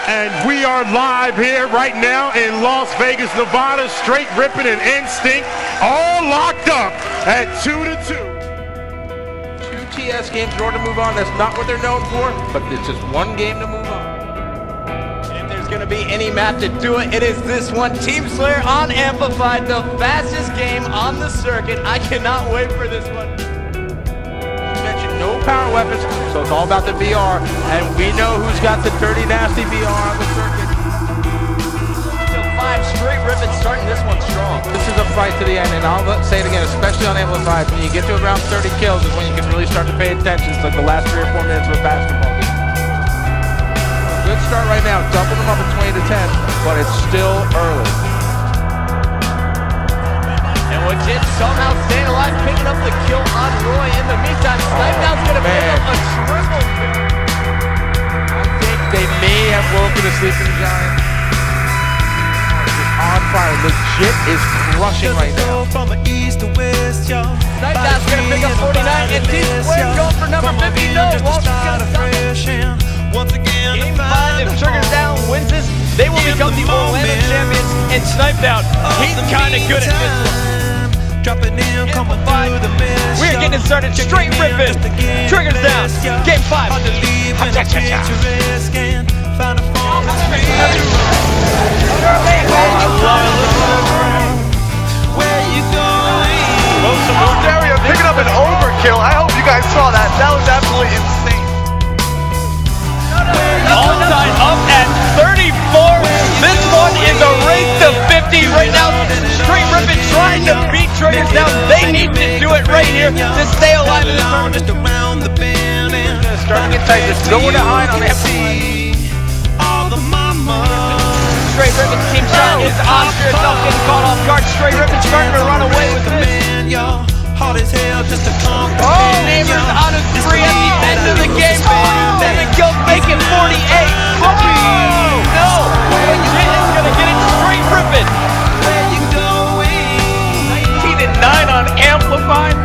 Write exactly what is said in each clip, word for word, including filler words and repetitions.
And we are live here right now in Las Vegas, Nevada. Straight Rippin' and Instinct all locked up at two to two. Two T S games in order to move on. That's not what they're known for, but it's just one game to move on. If there's going to be any map to do it, it is this one. Team Slayer on Amplified, the fastest game on the circuit. I cannot wait for this one. No power weapons, so it's all about the V R, and we know who's got the dirty, nasty V R on the circuit. So five straight ribbons starting this one strong. This is a fight to the end, and I'll say it again, especially on Amplified, when you get to around thirty kills is when you can really start to pay attention. It's like the last three or four minutes of a basketball game. Good start right now, dumping them up at twenty to ten, but it's still early. Legit somehow staying alive, picking up the kill on Roy. In the meantime, Snipedown's oh, gonna man. pick up a triple kill. I think they may have woken the sleeping giant. It's on fire. Legit is crushing right now. From east to west, y'all. Snipedown's gonna pick up forty-nine, and Team Square going for number fifty. No, Walsh's gonna stop it. Once again, Game five, if Triggers Down wins this, they will become the Orlando champions. And Snipedown, he's kinda good at this one. Dropping in, coming through the mess. We're getting started straight ripping. Triggers Down. Game five. Hard to leave when the picturesque and find a form of speed. I love it. Where you going? Well, Salute Area picking up an overkill. I hope you guys saw that. That was absolutely insane. All-time up at thirty-four. This one is a race to fifty right now. Straight ripping trying to beat Triggers Down. They need to do it right here to stay alive in this tournament. Just around the bend and starting to get tight. There's nowhere to hide on Amplified. all the mama. Straight ripping team shot is Oscar itself getting caught off guard. Straight ripping starting to run away with the man. Hard as hell just to conquer. Oh, Neighbors on a three at the end of the game. forty-seven kills, making forty-eight. Oh, no. Legit is going to get it straight ripping. Where you going? nineteen and nine on Amplified.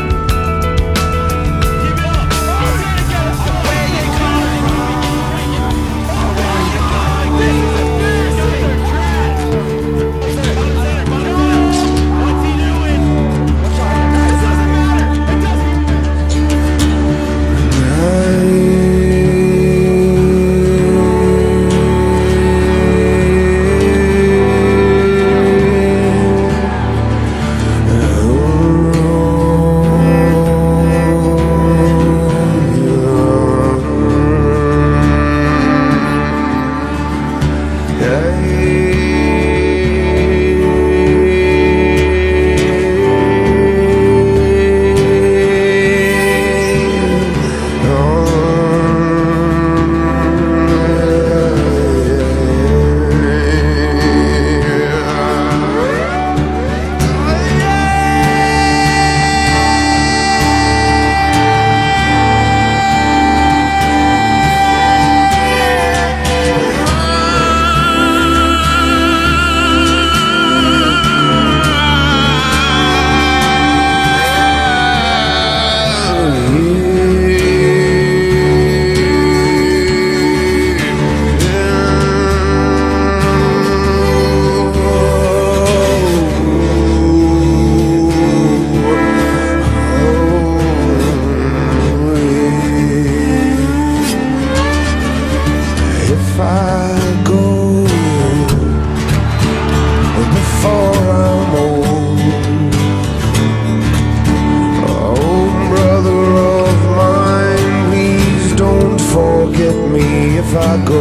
If I go,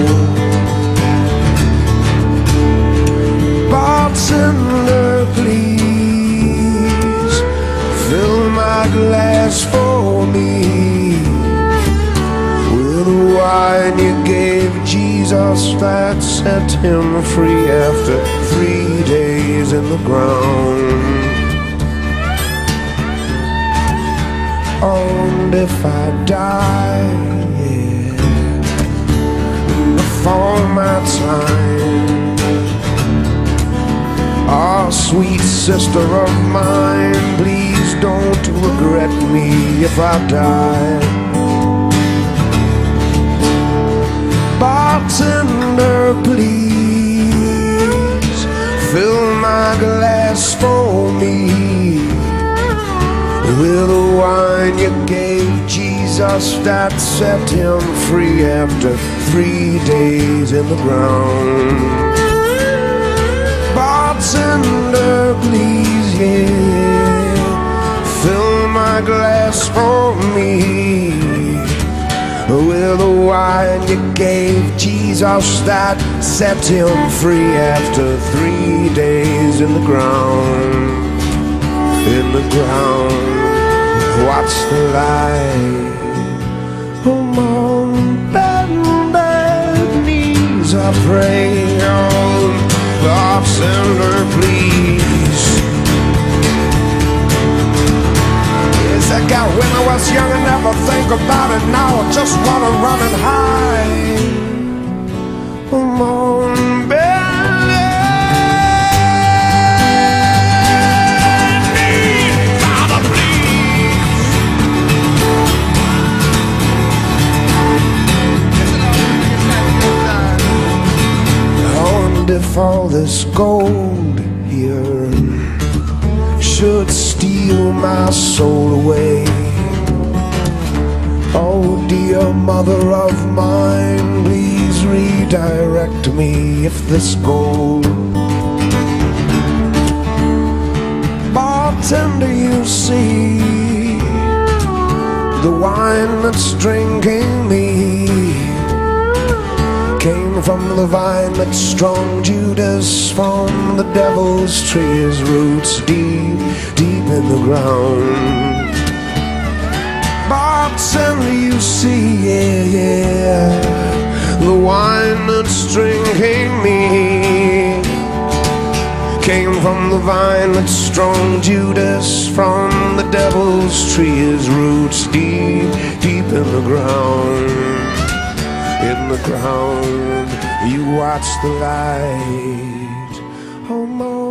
bartender, please fill my glass for me with the wine you gave Jesus that set him free after three days in the ground. And if I die before my time, oh, sweet sister of mine, please don't regret me if I die. Bartender, Bartender, please fill my glass for me with the wine you gave Jesus that set him free after three days in the ground. Bartender, please, yeah, fill my glass for me with the wine you gave Jesus that set him free after three days in the ground. In the ground, watch the light. Oh, on bended knees I pray. Oh, bartender, please. Yes, I got when I was young and never think about it now. I just wanna run and hide. Oh, on if all this gold here should steal my soul away. Oh, dear mother of mine, please redirect me if this gold. Bartender, you see, the wine that's drinking me came from the vine that's strong, Judas, from the devil's tree, his roots deep, deep in the ground. Bartender, you see, yeah, yeah, the wine that's drinking me came from the vine that's strong, Judas, from the devil's tree, his roots deep, deep in the ground. In the ground, you watch the light. Oh,